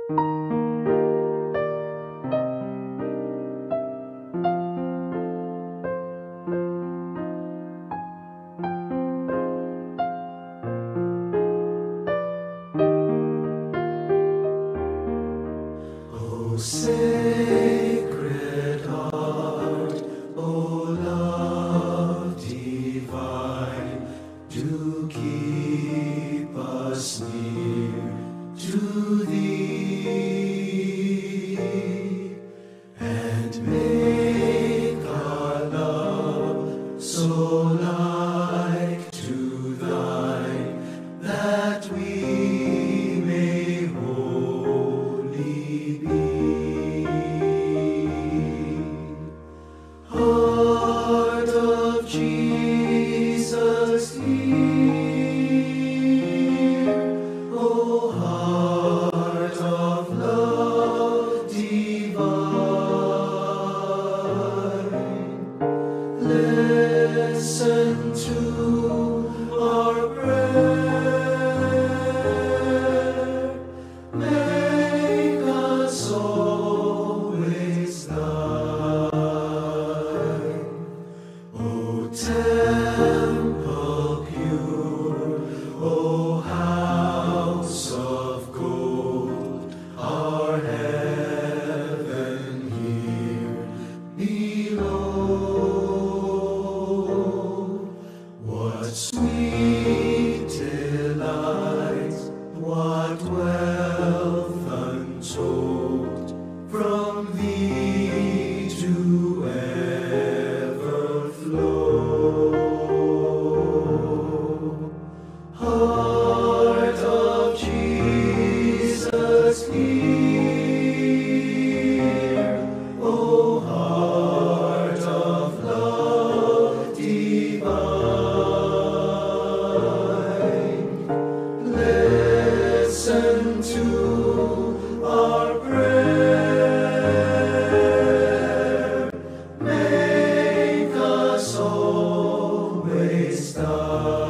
O Sacred Heart, O love divine, do keep us near to Thee, and make our love so like to Thine, that we may wholly be. Heart of Jesus dear, O heart of love divine, listen to our prayer, make us always Thine. O temple pure, O house of gold, our heaven here below. What sweet delight, what wealth untold, from Thee to ever flow. Heart of Jesus dear, O heart of love divine, listen to our prayer, make us always Thine.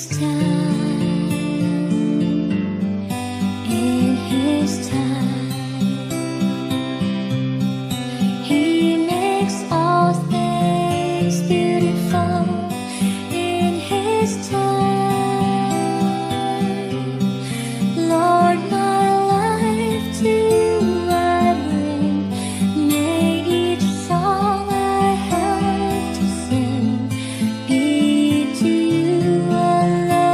Be to you alone.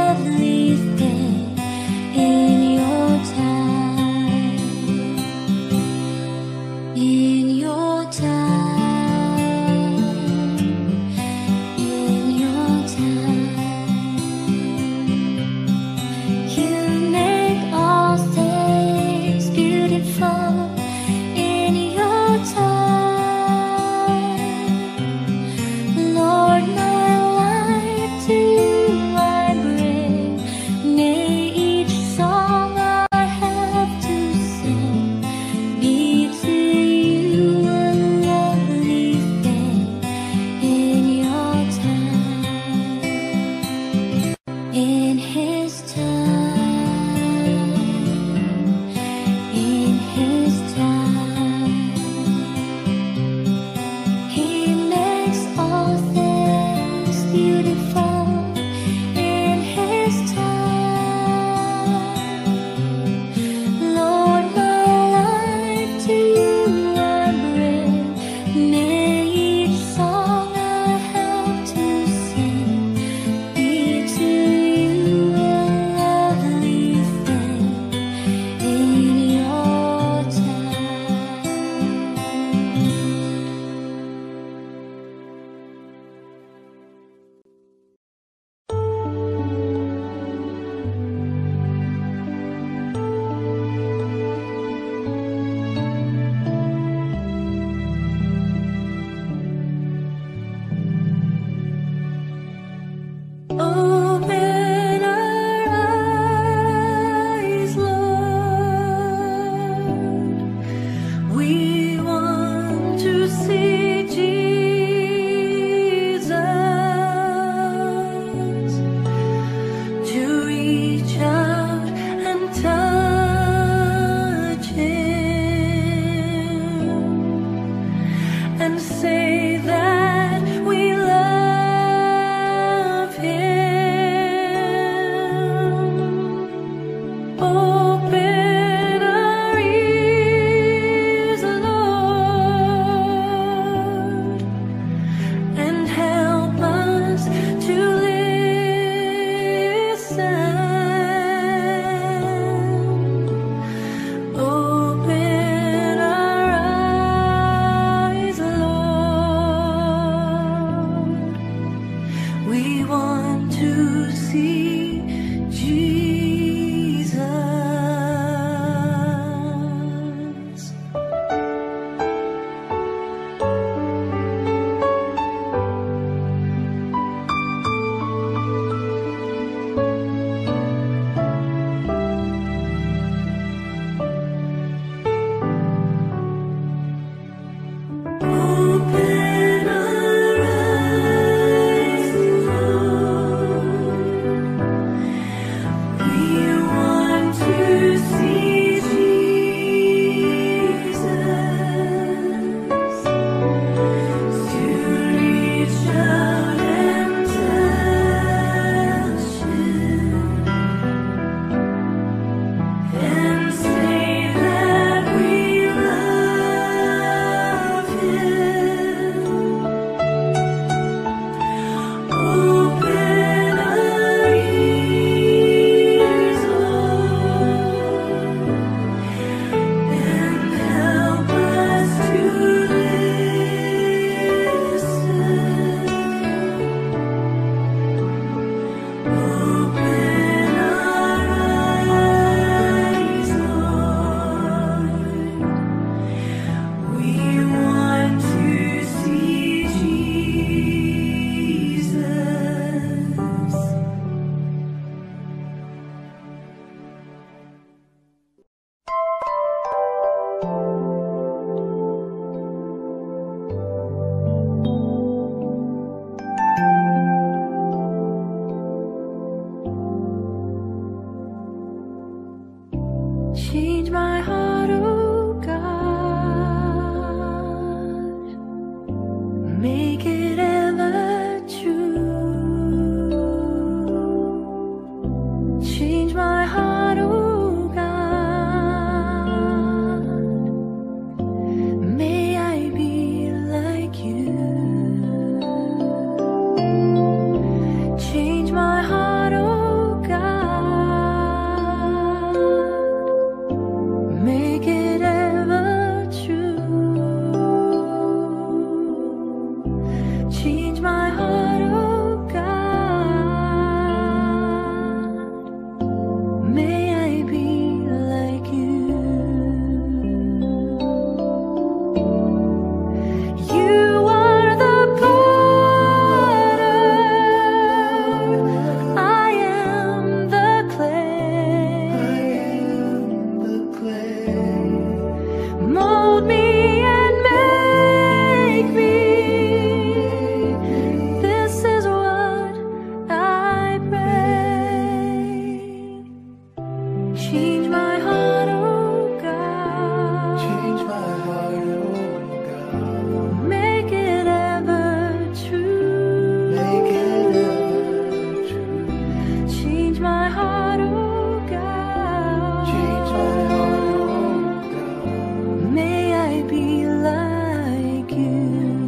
be like you.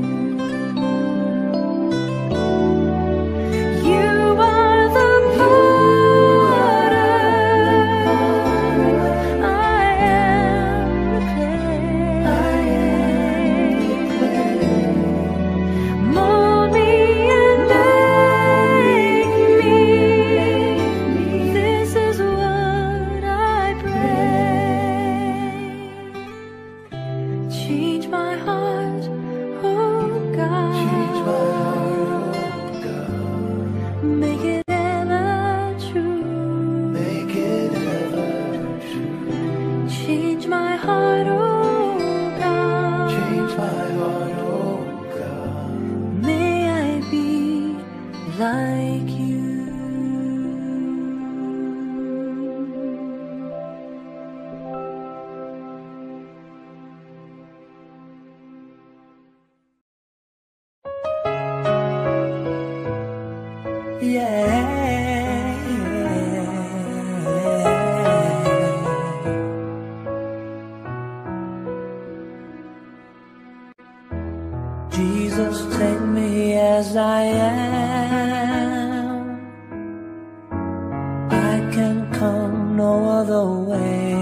You are the potter, I am the clay. Mold me and make me. This is what I pray. Change my heart, oh God. Change my heart, oh God. Make it ever true. Make it ever true. Change my heart, oh God. Change my heart, oh God. May I be like you. Jesus, take me as I am. I can come no other way.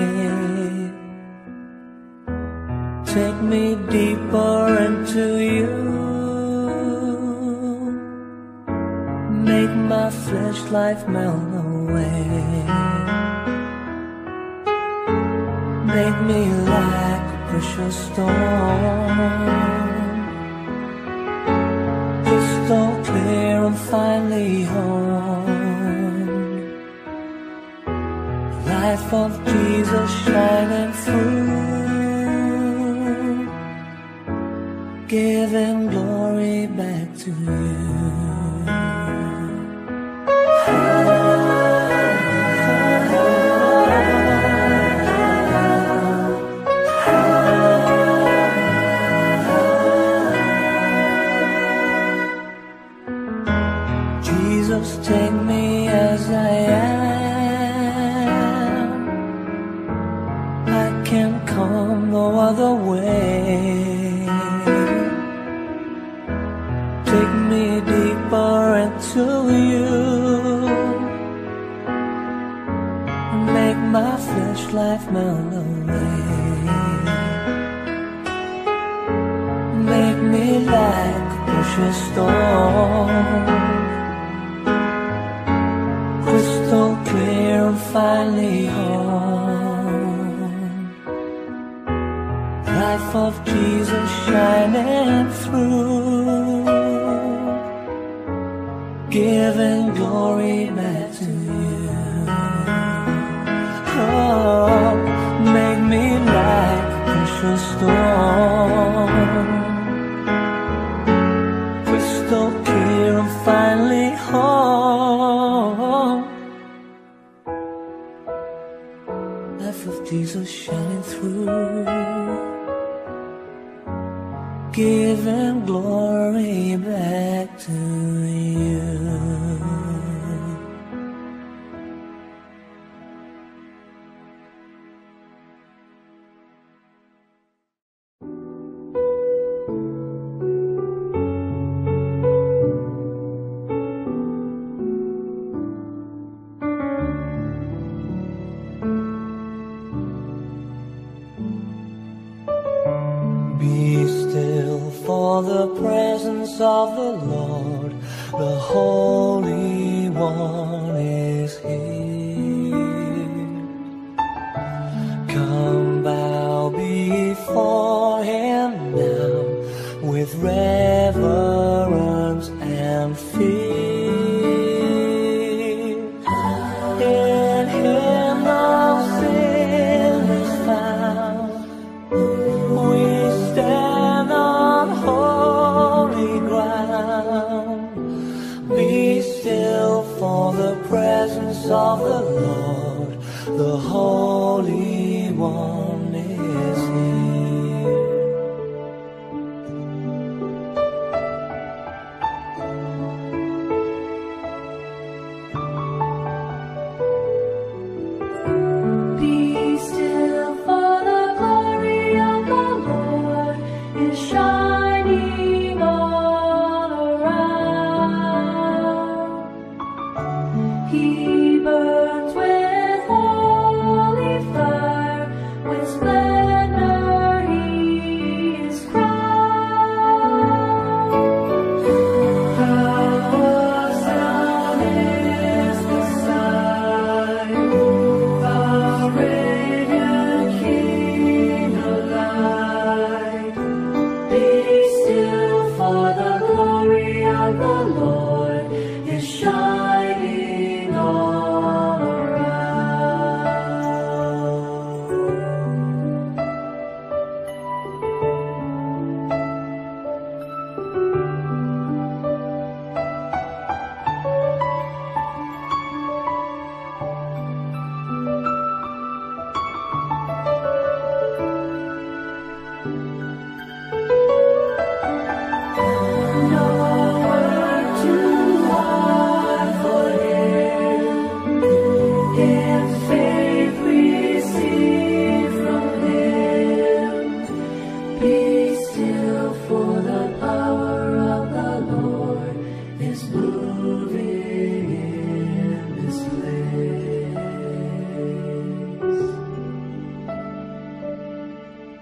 Take me deeper into you. Make my flesh life melt away. Make me like a precious stone, crystal clear and finely honed. Life of Jesus shining through, giving glory back to you. Jesus, take me as I am. I can come no other way. Take me deeper into you. Make my flesh life melt away. Make me like a precious stone, crystal clear and finely honed. Life of Jesus shining through, giving glory back to you. Oh, make me like a precious stone, crystal clear and finely honed. Life of Jesus shining through, giving glory back to you. Be still for the presence of the Lord, the Holy One is here. Come bow before Him now with reverence and fear. In Him no sin is found. We stand on holy ground. Be still for the presence of the Lord, the Holy One is here.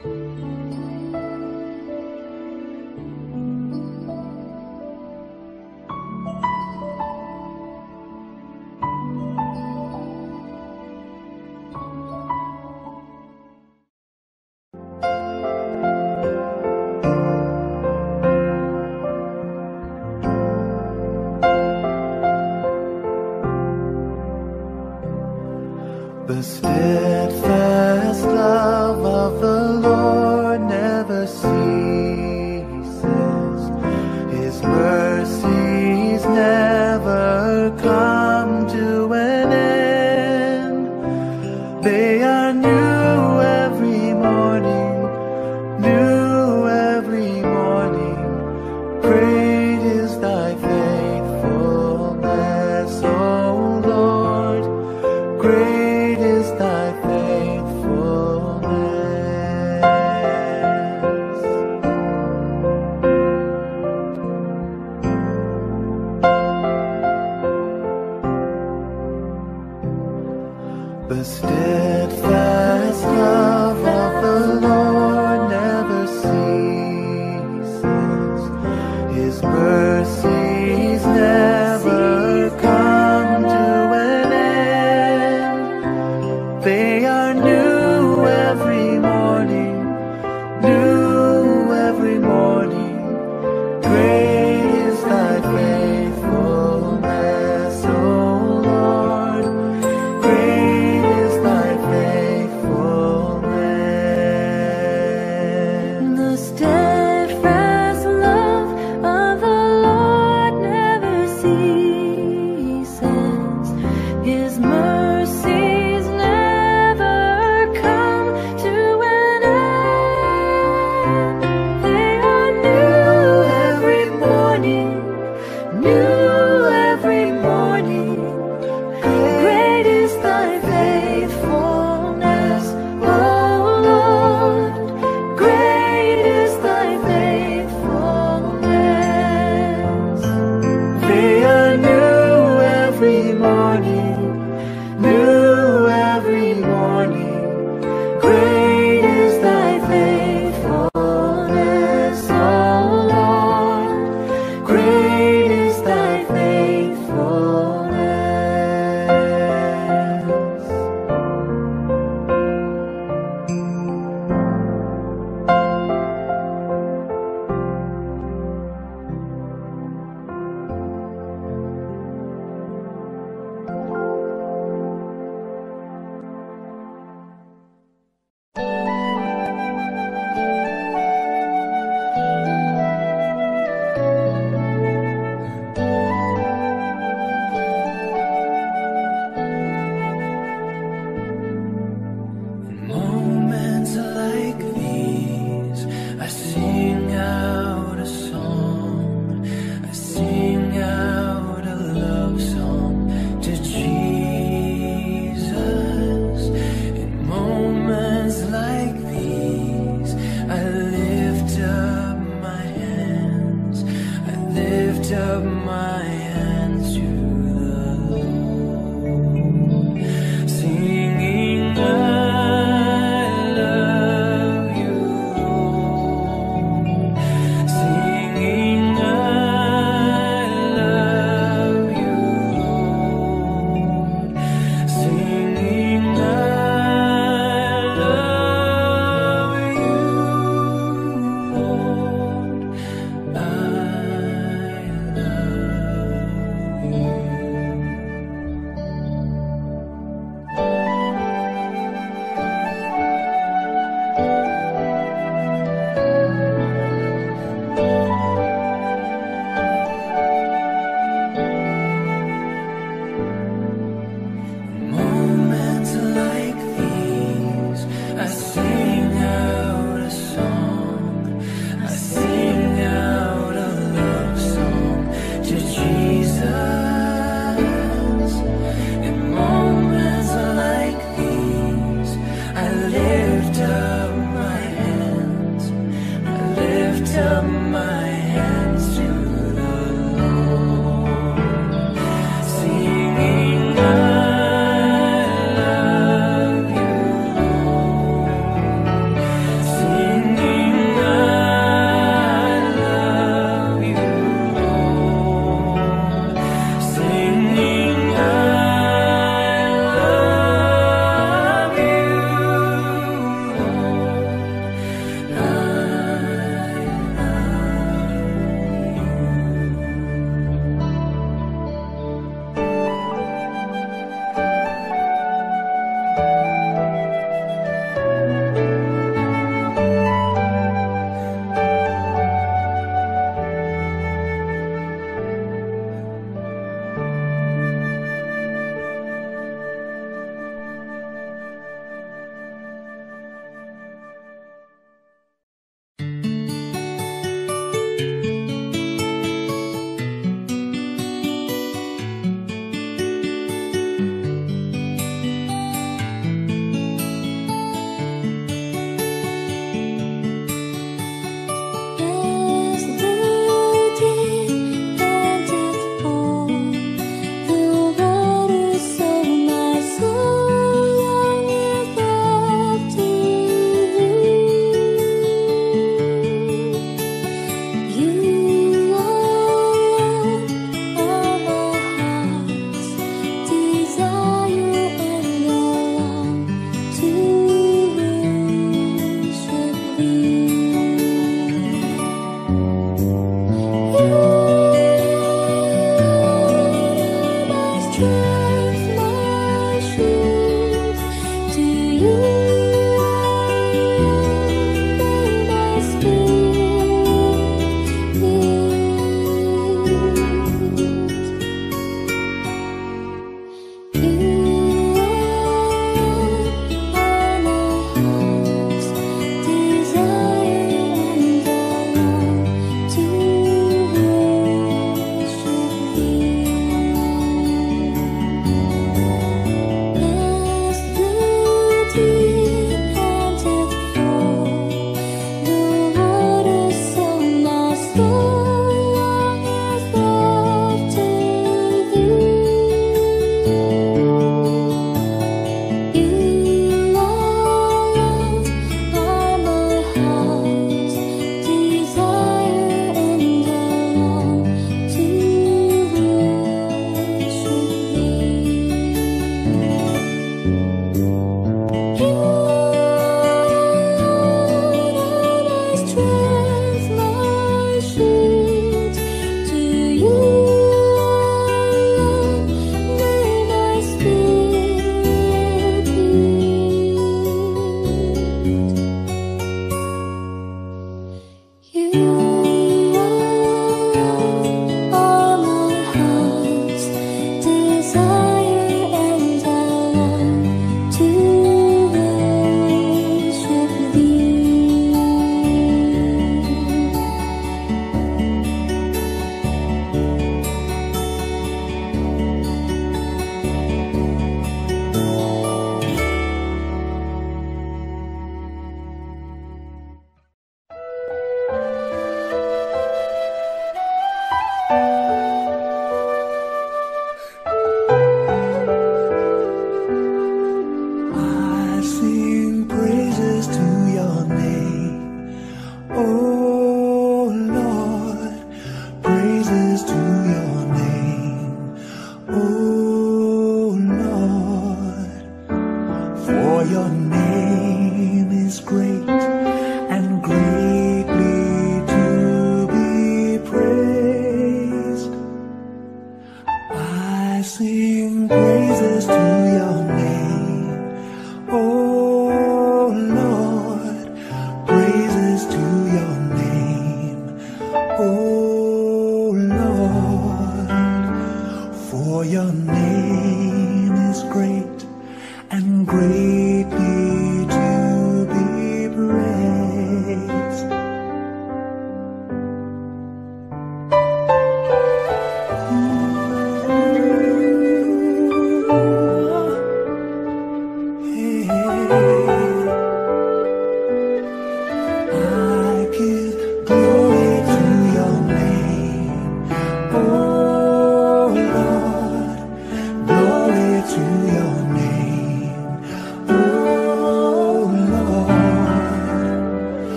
The steadfast love of the Lord never ceases. His mercies never come to an end. They are new every morning, new every morning. Great is thy faithfulness, O Lord. Great is thy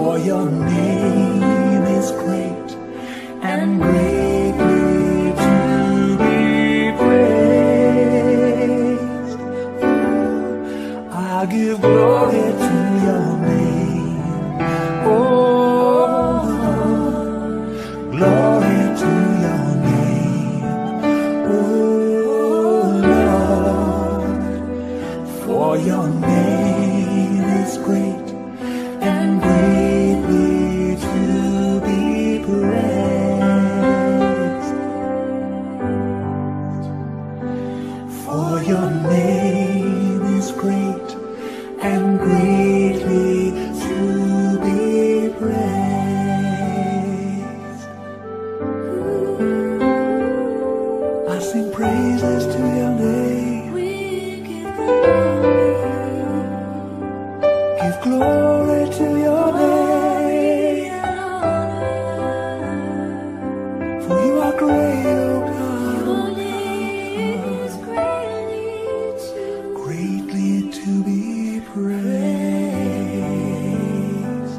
for your name is great and greatly to be praised. I give glory to your name, oh Lord, glory to your name, oh Lord, for your name is great and greatly to be praised. For your name is great and greatly to be praised. I sing praises to your name. We give glory. Give glory to your name, for you are great, oh God, Your name is greatly to be praised.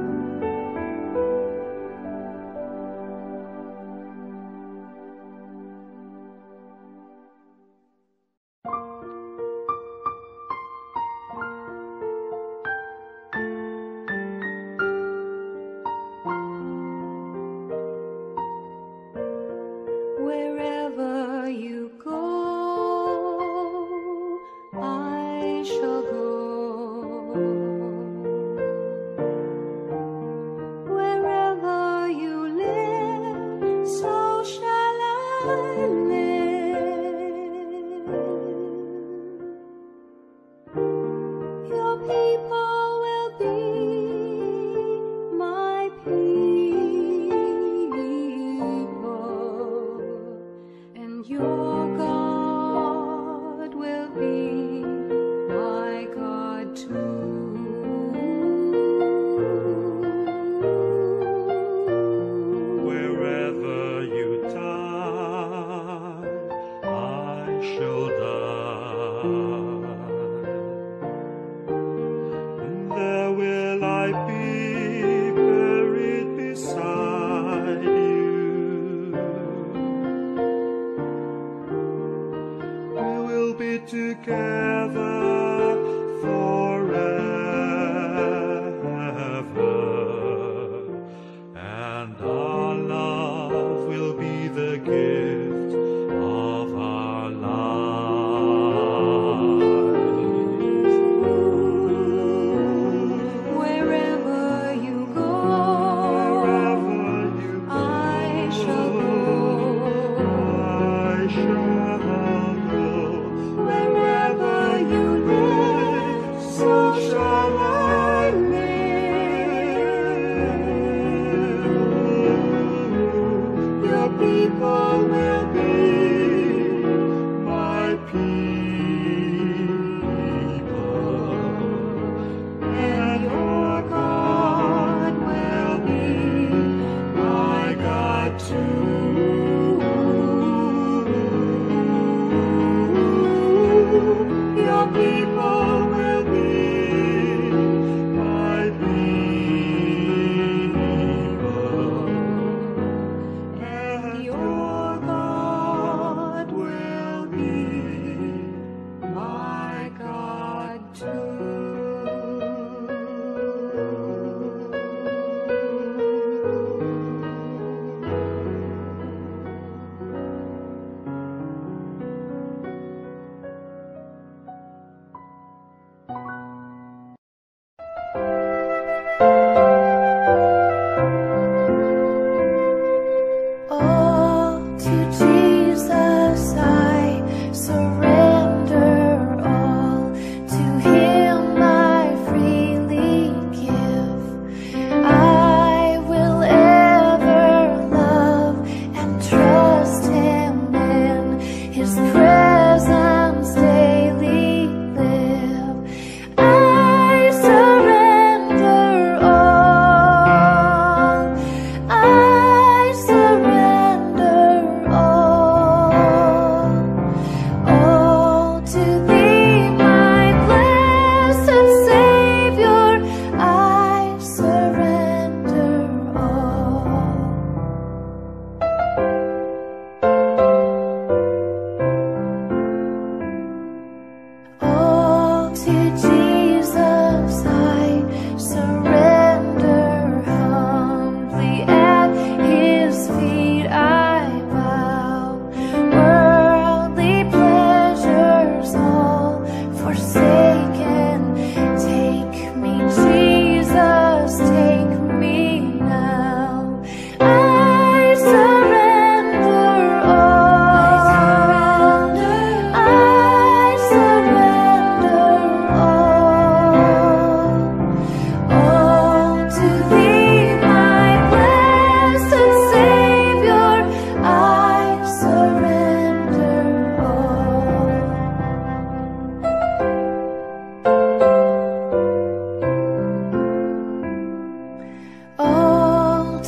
Wherever you go, I shall go. Wherever you live, so shall I live. Your people will be my people, and your God will be my God too. Wherever you die, I shall die. There will I be buried beside you. We will be together forever, and our love will be the gift of our lives. Wherever you go, Wherever you go, I shall go. I shall go. Wherever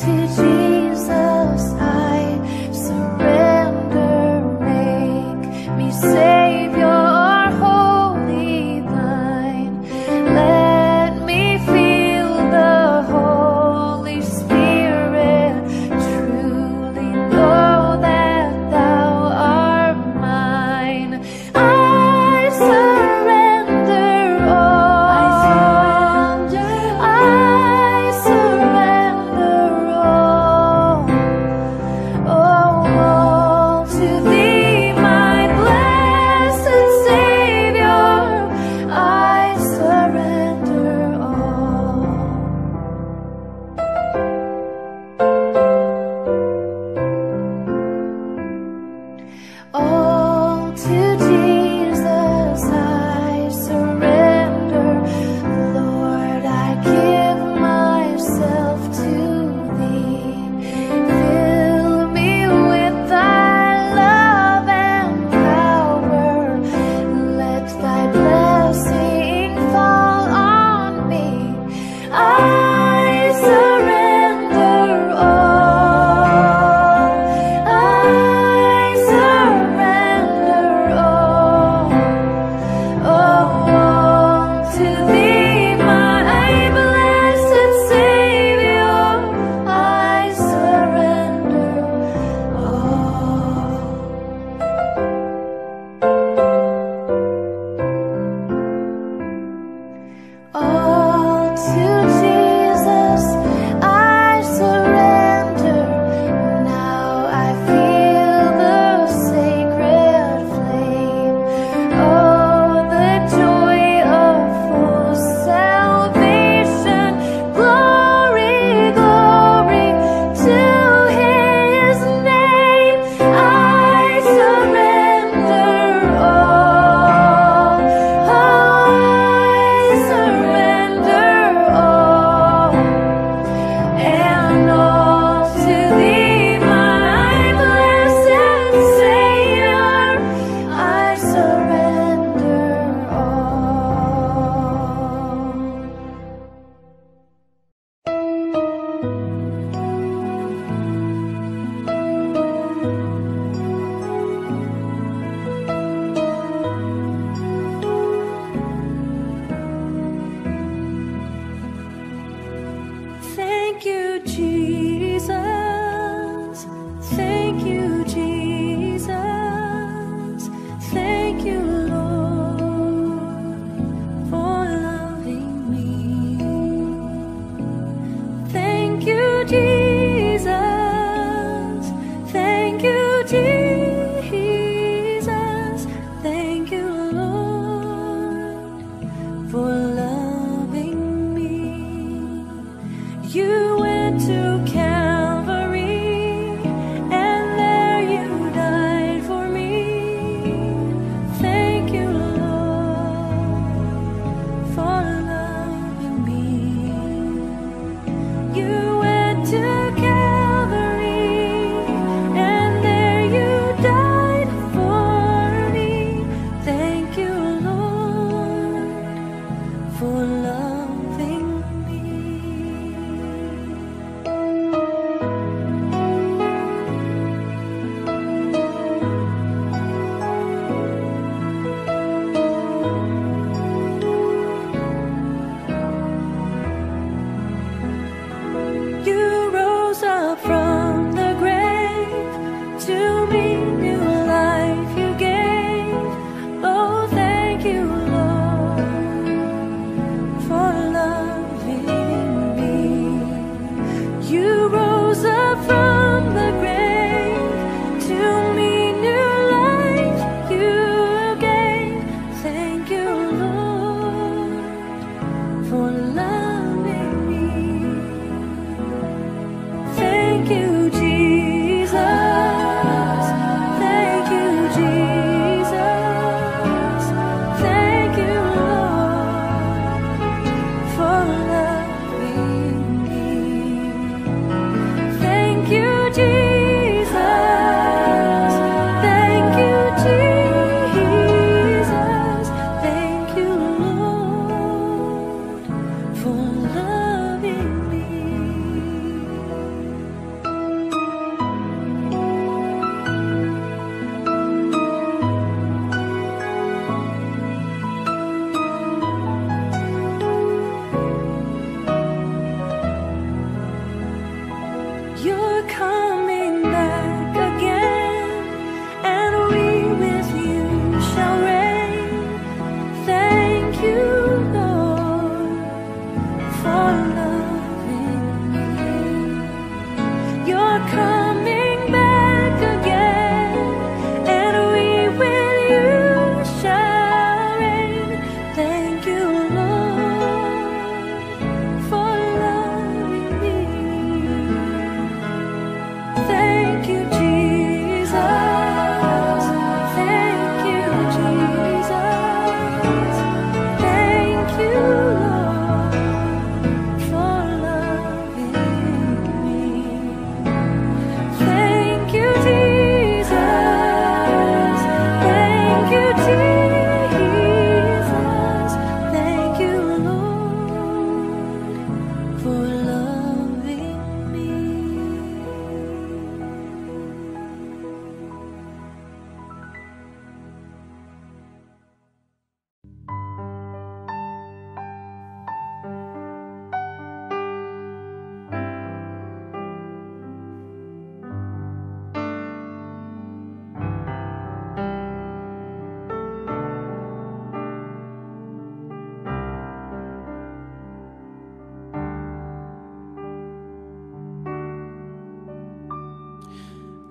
for loving me.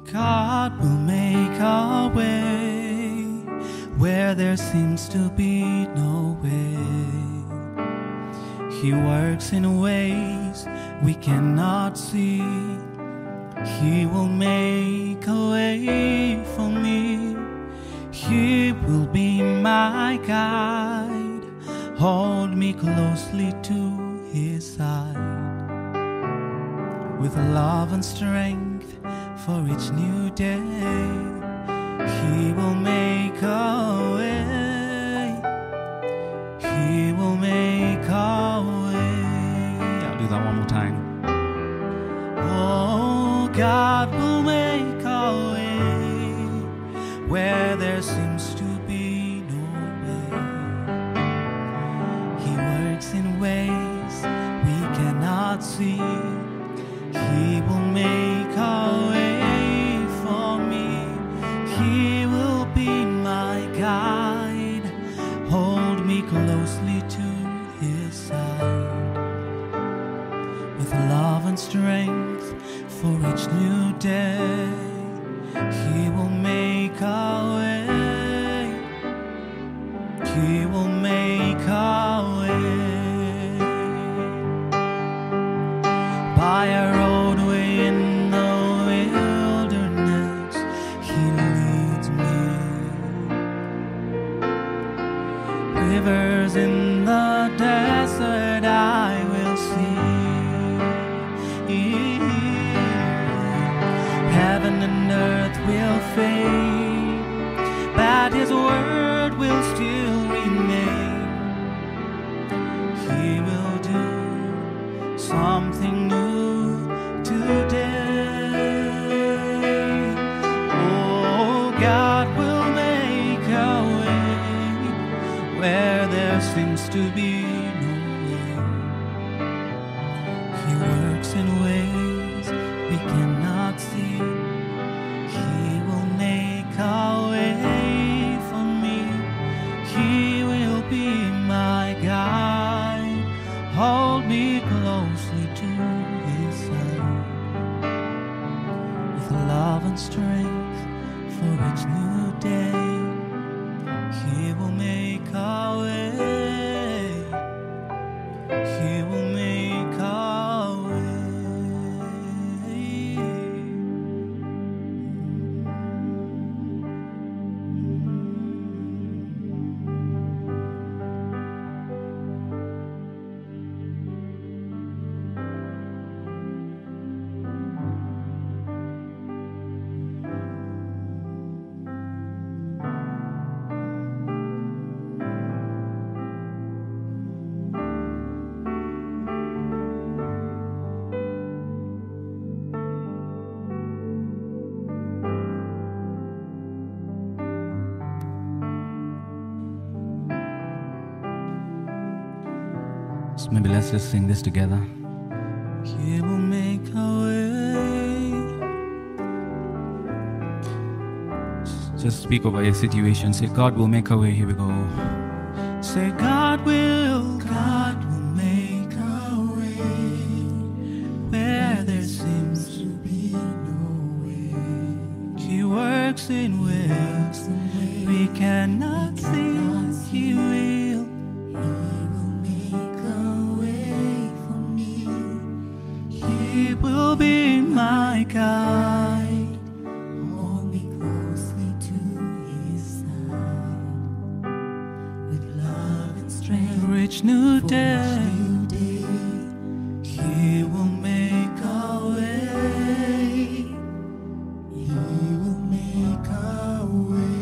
God will make a way where there seems to be no way. He works in ways we cannot see. He will make a way for me. He will be my guide, hold me closely to His side. With love and strength for each new day, He will make a way. He will make a way. I'll do that one more time. Oh, God will make a way where there seems to be no way. He works in ways we cannot see. He will make a way for me. He will be my guide, hold me closely to His side. With love and strength for each new day, He will make a way. He will make a way. By a roadway in the wilderness, He leads me. Rivers in the desert I will see. Heaven and earth will fade, but His word will still remain. He will do something new today. Oh, God will make a way where there seems to be no way. He works in ways we cannot see. He will make a way for me. He will be my guide, hold me closely to His side. With love and strength for each new day, He will make a way. He will make a way. So maybe let's just sing this together. He will make a way. Just speak over your situation. Say, God will make a way. Here we go. Say, God will make a way where there seems to be no way. He works in ways we cannot see. He will. He will be my guide, hold me closely to His side. With love and strength for each new day, He will make a way. He will make a way.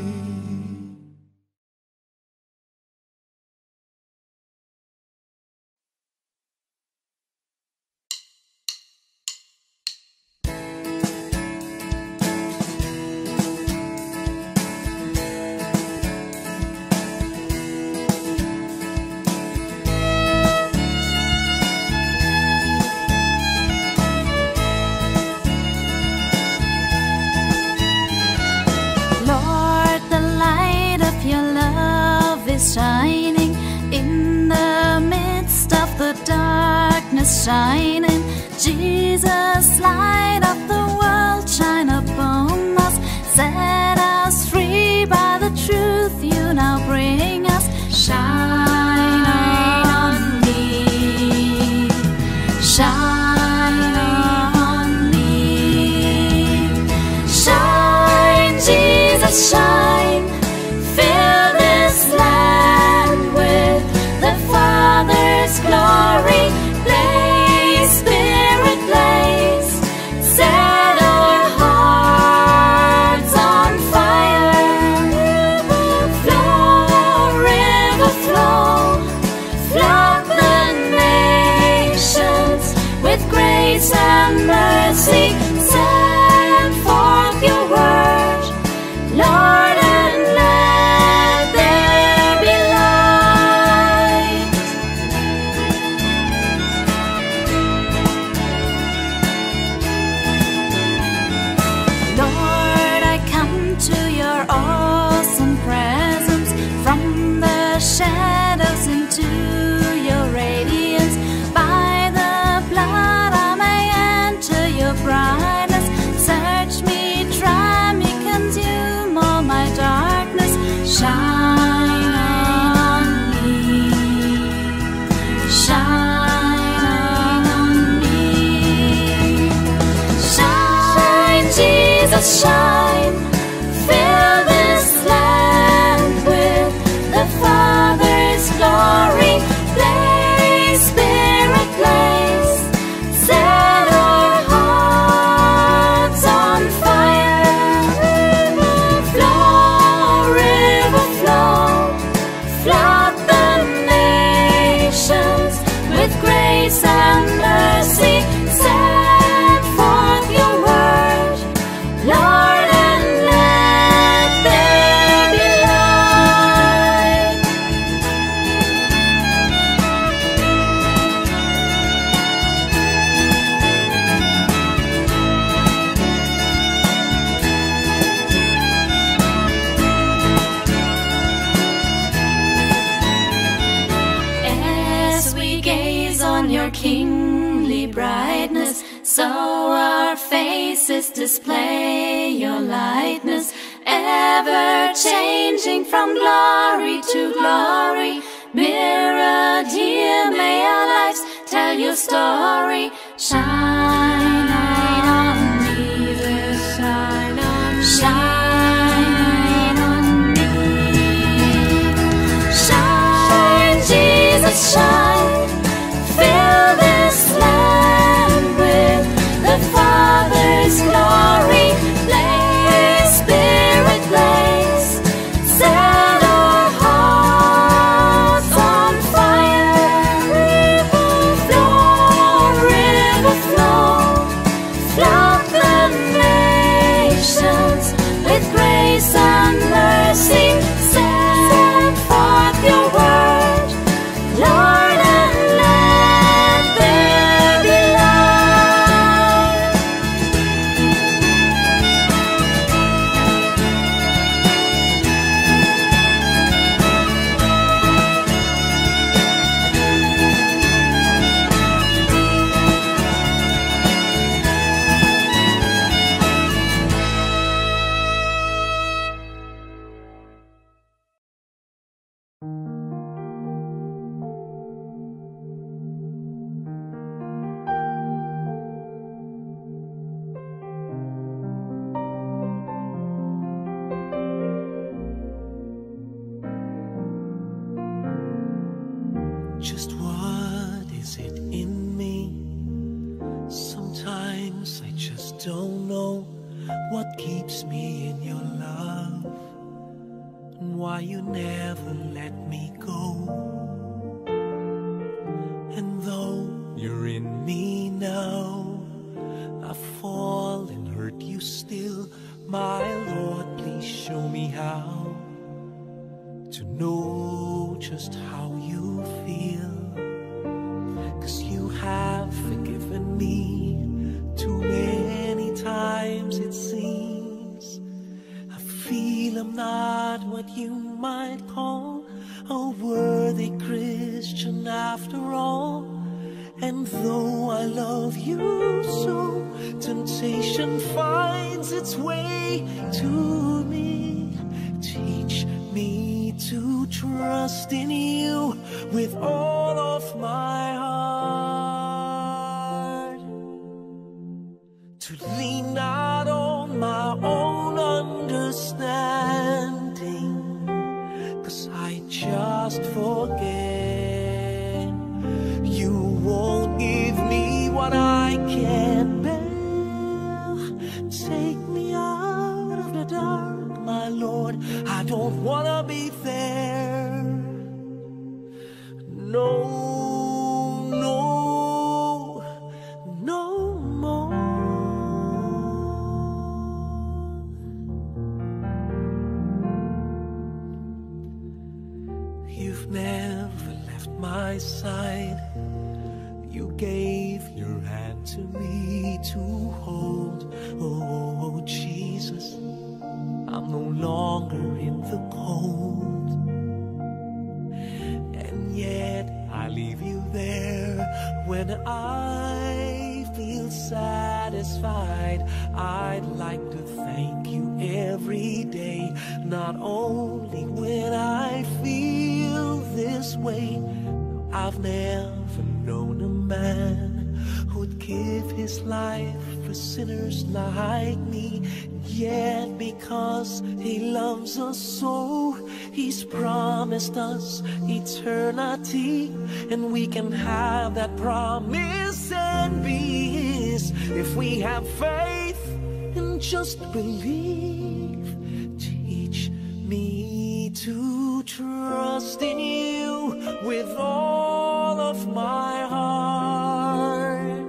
Shining in the midst of the darkness, shining. Jesus, light of the world, shine upon Shine on me, shine on me, shine, Jesus, shine. Fill this land with the Father's glory. Blaze, Spirit, blaze. Set our hearts on fire. Flow, river, flow. Flood the nations with grace and mercy. Send forth your word, Lord, and let there be light. Lord, I come to your awesome presence, from the shadows into your radiance. By the blood I may enter your brightness. Search me, try me, consume all my darkness. Shine on me, shine on me, shine, Jesus, shine. Fill this land with the Father's glory. Blaze, Spirit, blaze. Set our hearts on fire. Flow, river, flow. Flood the nations with grace and mercy. Send forth your word, Lord, and let there be light. As we gaze on your kingly brightness, so our faces display your lightness. Ever changing from glory to glory, mirrored here, may our lives tell your story. Shine on me, shine on me, shine on me, shine, Jesus, shine. Fill this land with the Father's glory. Blaze, Spirit, blaze. Set our hearts on fire. River, flow. Flood the nations with grace and mercy. Send forth your word, Lord, and let there be light. Just what is it in me? Sometimes I just don't know what keeps me in your love, and why you never let me go. And though you're in me now, I fall and hurt you still. My Lord, please show me how to know just how you feel. 'Cause you have forgiven me too many times, it seems. I feel I'm not what you might call a worthy Christian after all. And though I love you so, temptation finds its way to me. Teach me to trust in you with all of my heart, to lean not on my own understanding, 'cause I just forget. You won't give me what I can't bear. Take me out of the dark, my Lord, I don't wanna be there. No, no, no more. You've never left my side. You gave your hand to me to hold. Oh, Jesus, I'm no longer in the cold, and yet I leave you there when I feel satisfied. I'd like to thank you every day, not only when I feel this way. I've never known a man who'd give his life for sinners like me. Yet because he loves us so, he's promised us eternity, and we can have that promise and be his if we have faith and just believe. Teach me to trust in you with all of my heart,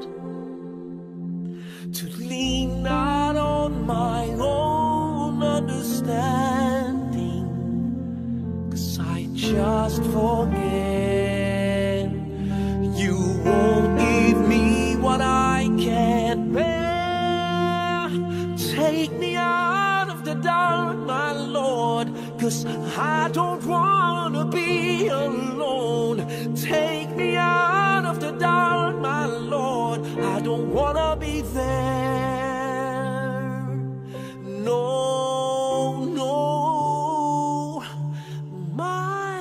to lean not on my own understanding, 'cause I just forget. You won't give me what I can't bear. Take me out of the dark, my Lord, 'cause I don't wanna be alone. Take me out of the dark, my Lord, I don't wanna be there. No, no, my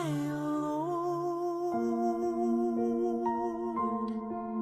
Lord.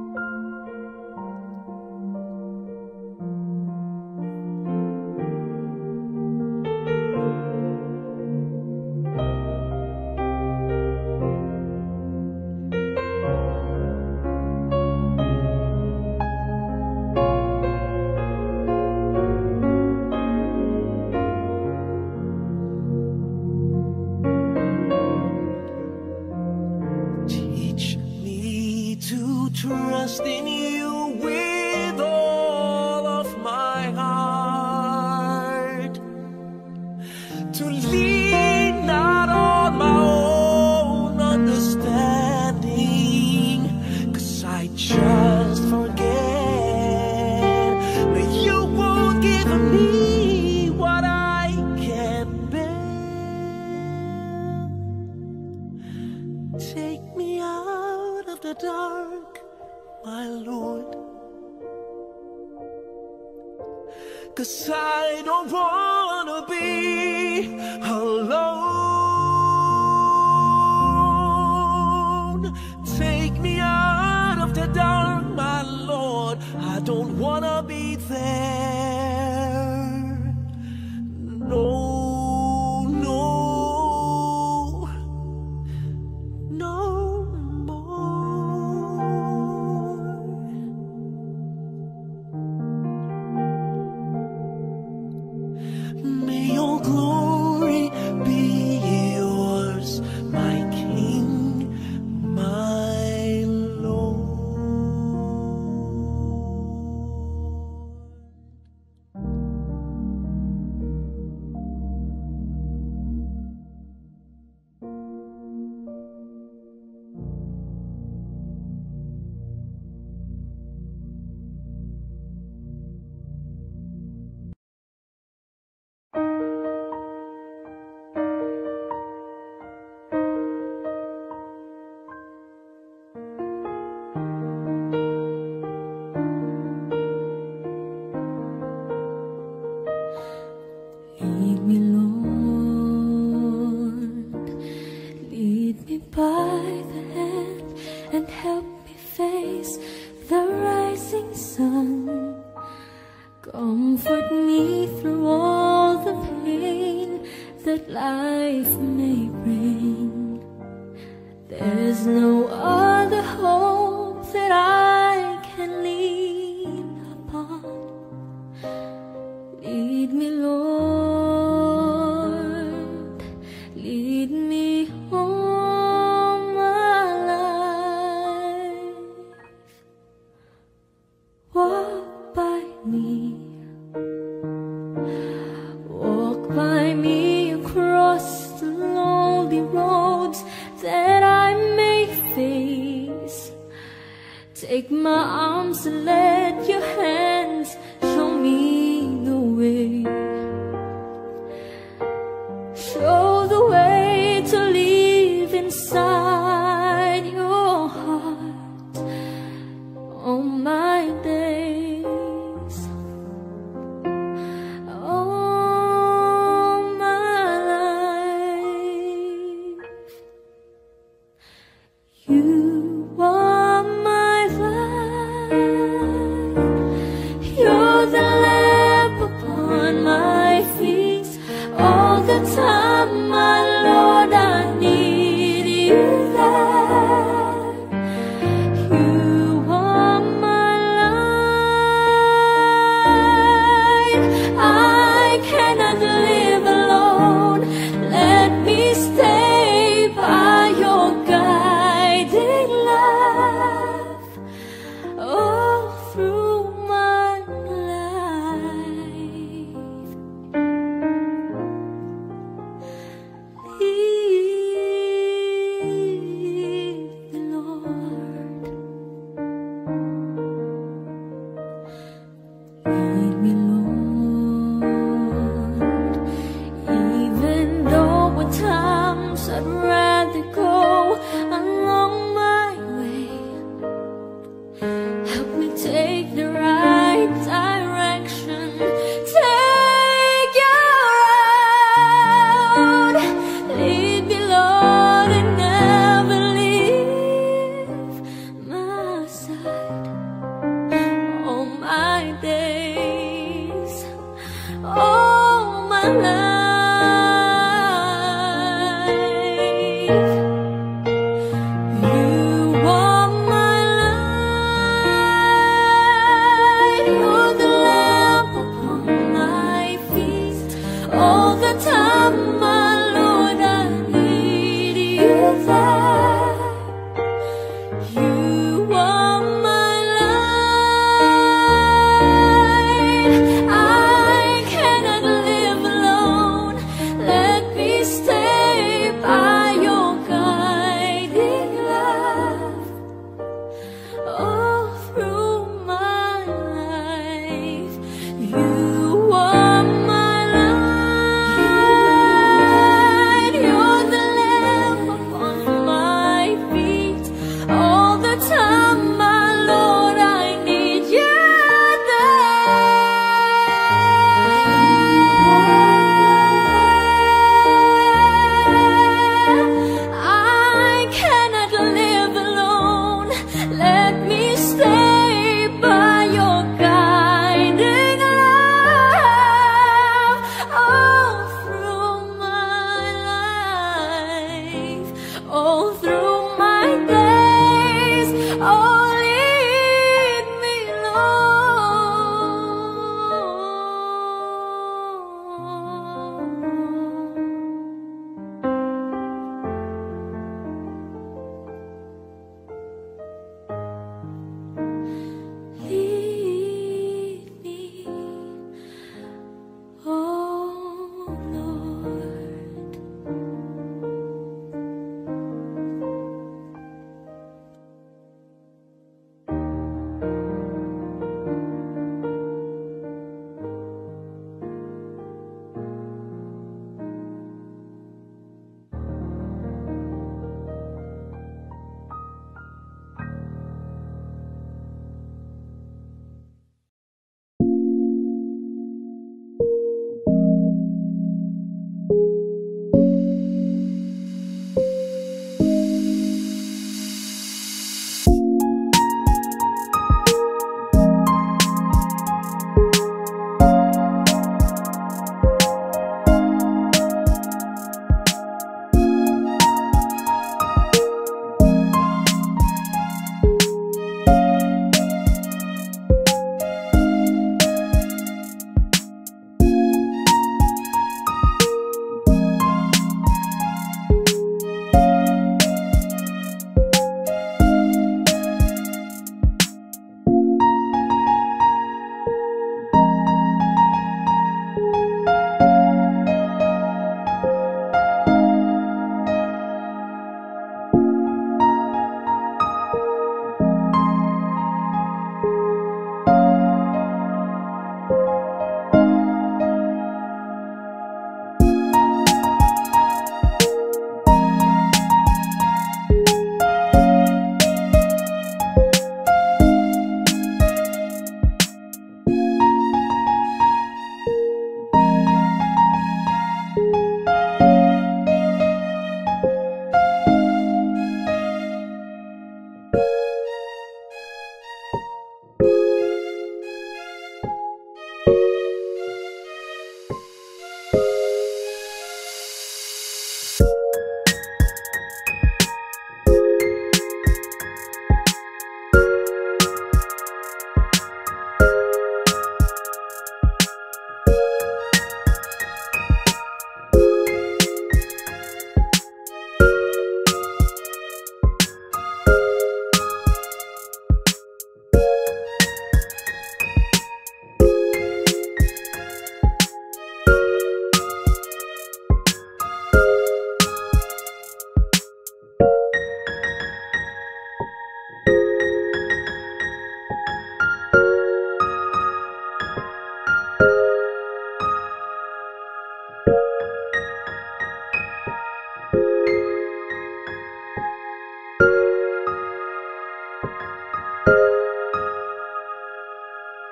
Trust in you with all of my heart, to lean not on my own understanding, 'cause I just forget. But you won't give me what I can't bear. Take me out of the dark, my Lord, 'cause I don't wanna be alone. Take me out of the dark, my Lord, I don't wanna be there. No, no, no more. May your glory be yours, my King, my Lord. comfort me through all the pain that life may bring. There's no other hope that I can lean upon. Lead me, Lord, lead me all my life. Walk by me, walk by me across the lonely roads that I may face. Take my arms and let your hands show me the way. Show the way to live inside your heart all my days, all my life. You are my light, you're the lamp upon my feet. All the time, my Lord, I need you there. You are my light. I cannot live alone. Let me stay by your guiding love all through my life. Lead me, Lord, lead me, Lord. Even though at times I'd rather go along my way, help me take the right direction. Take your road. Lead me, Lord, and never leave my side all my days, all my life. You are my light, you're the lamp upon my feet. All the time, my Lord, I need you there. You are my light. I cannot live alone.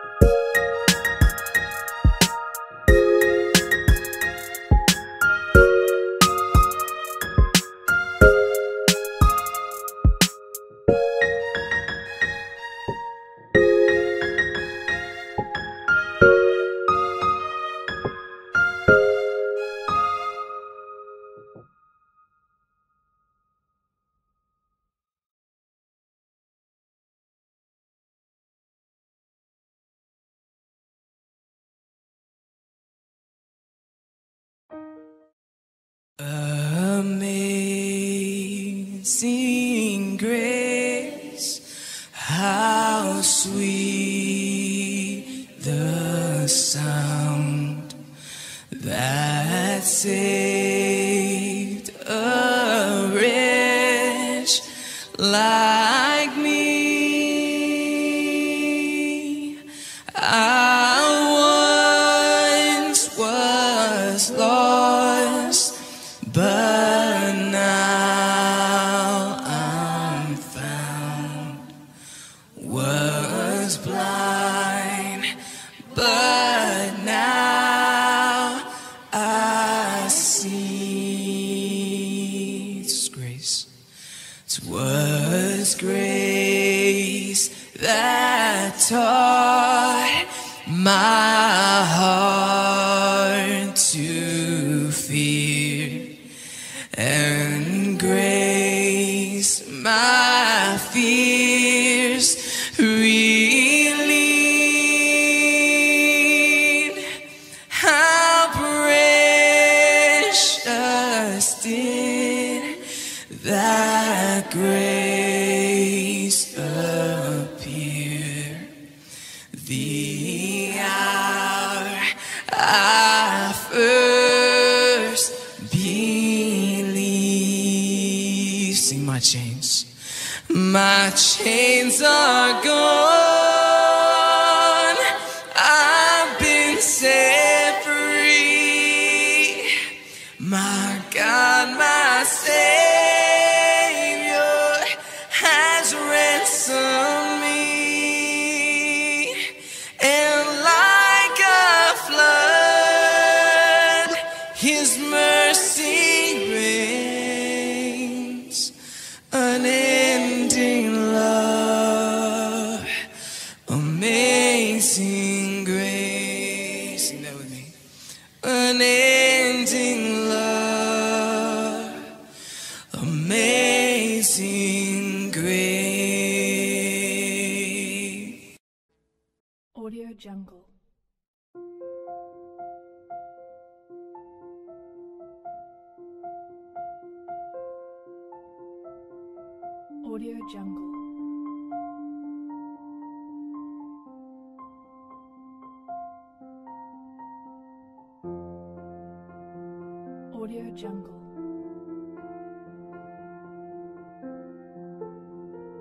Amazing grace, how sweet the sound that saved a wretch like me. I once was lost, but now I'm found. Was blind, but now I see. It's grace. 'Twas grace that taught my heart to fear, and grace my fears relieved. How precious did that grace appear, the hour I first believed. Sing my chains. My chains are gone. I've been set free. My God, my Savior has ransomed me. And like a flood, His mercy reigns. Unending love, amazing grace. Sing that with me. Unending love, amazing grace. Audio Jungle. Audio Jungle. Audio Jungle.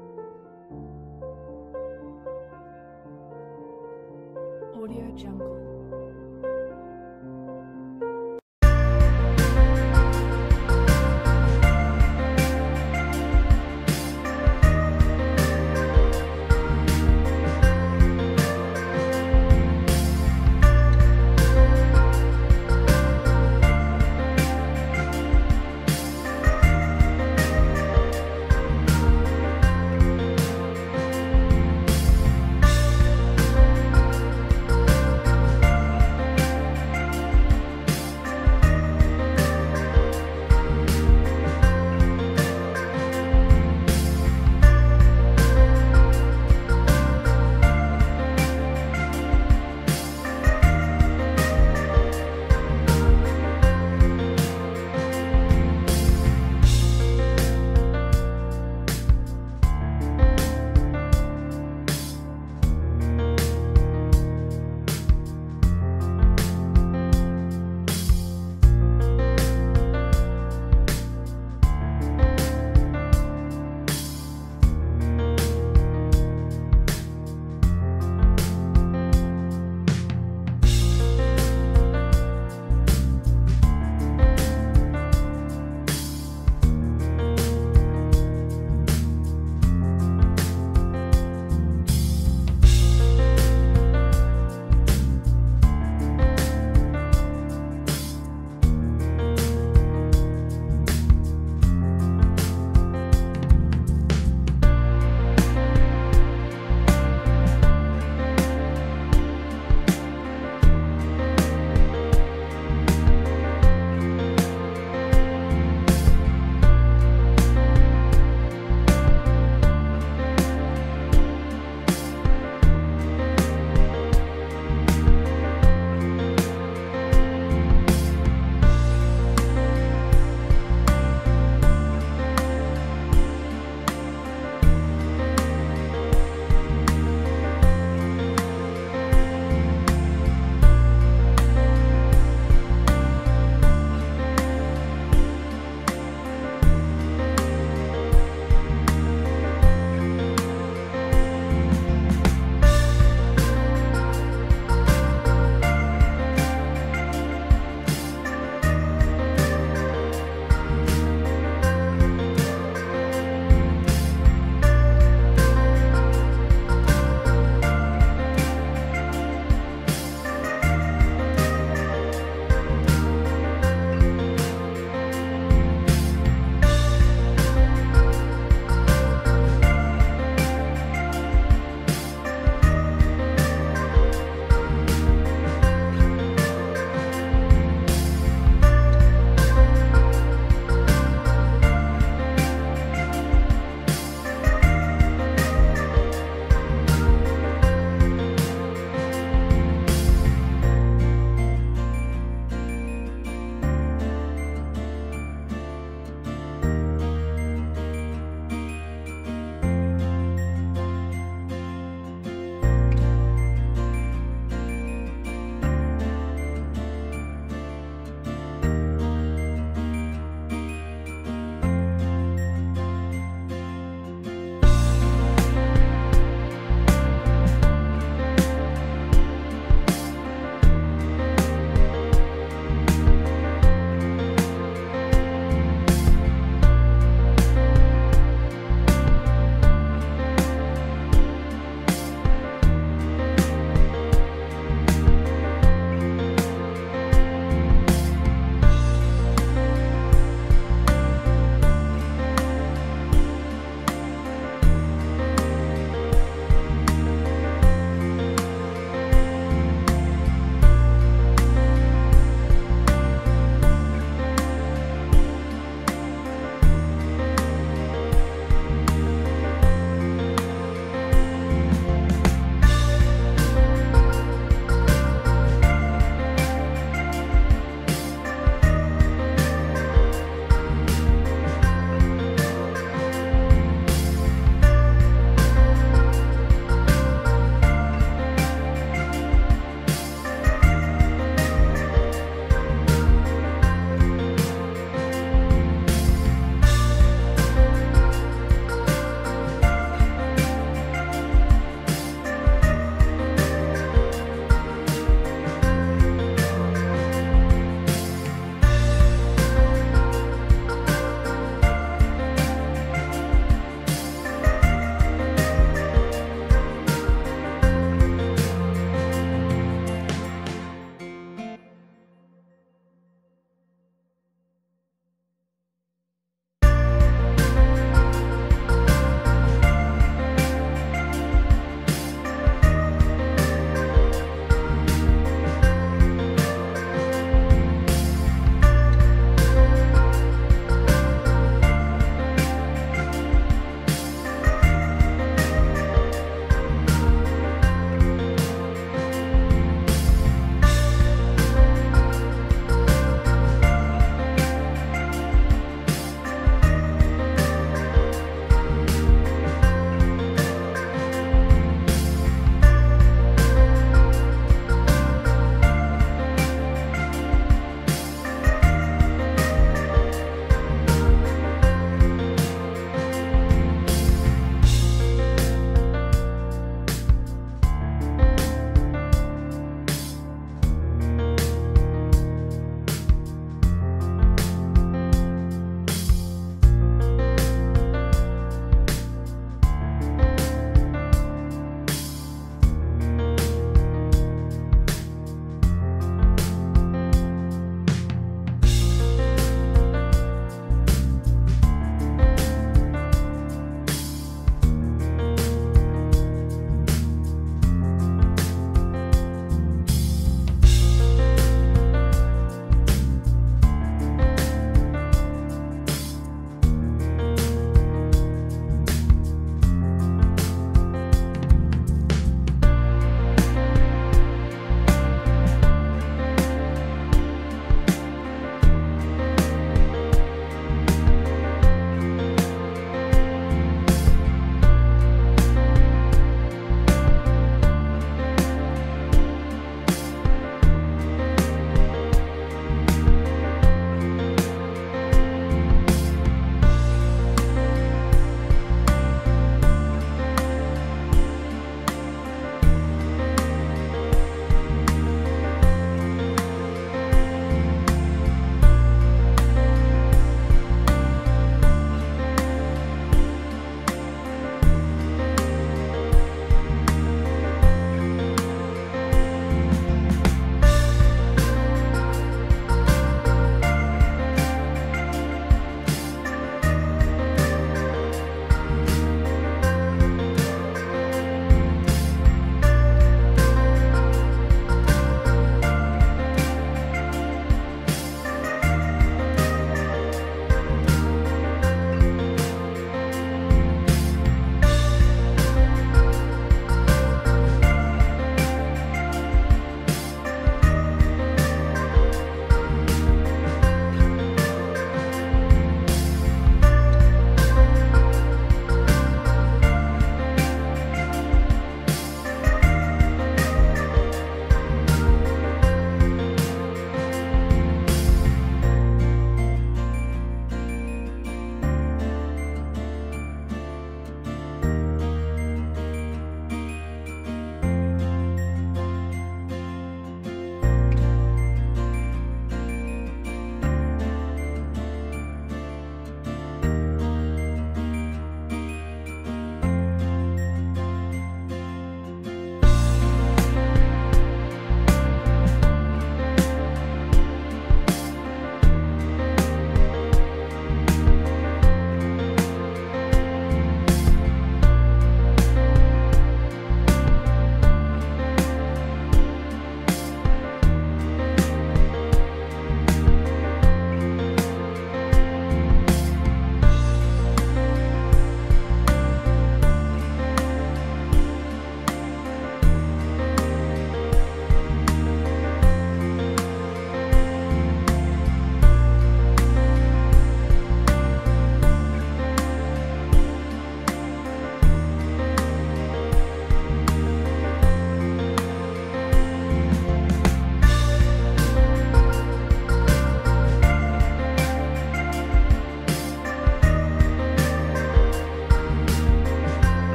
Audio Jungle.